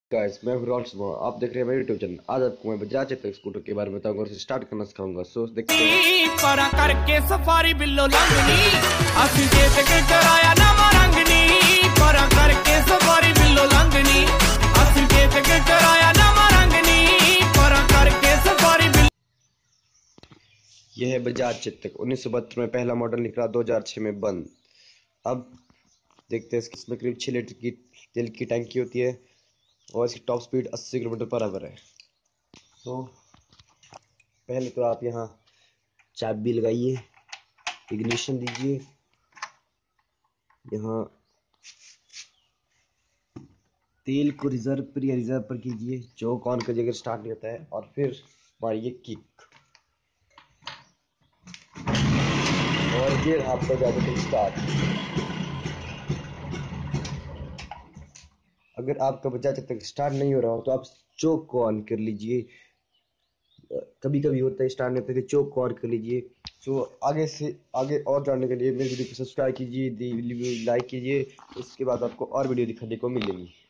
Guys मैं फिर आप देख रहे हैं मेरे यूट्यूब चैनल। आज आपको मैं बजाज चेतक स्कूटर के बारे में बताऊंगा और स्टार्ट करना सिखाऊंगा। सो देखते हैं। परा करके सफारी बिल्लो लंगनी असि चेतक कराया नवा रंगनी परा करके सफारी बिल्लो लंगनी असि चेतक कराया नवा रंगनी परा करके सफारी बिल्लो। यह है बजाज चेतक 1972 में पहला मॉडल निकला, 2006 में बंद। अब देखते हैं इसमें करीब 6 लीटर की तेल की टैंकी होती है और इसकी top speed 80 kilometre per hour है। तो पहले तो आप यहाँ चाबी लगाइए, इग्निशन दीजिए, यहाँ तेल को रिजर्व पर कीजिए, चौक ऑन कीजिए अगर स्टार्ट नहीं होता है, और फिर मारिए किक और ये आपका जाकर स्टार्ट। अगर आपका बच्चा जब तक स्टार्ट नहीं हो रहा हो तो आप चौक को ऑन कर लीजिए। कभी कभी होता है स्टार्ट नहीं होता है, चौक को ऑन कर लीजिए। तो आगे से आगे और जानने के लिए मेरे वीडियो को सब्सक्राइब कीजिए, लाइक कीजिए। इसके बाद आपको और वीडियो दिखाने को मिलेगी।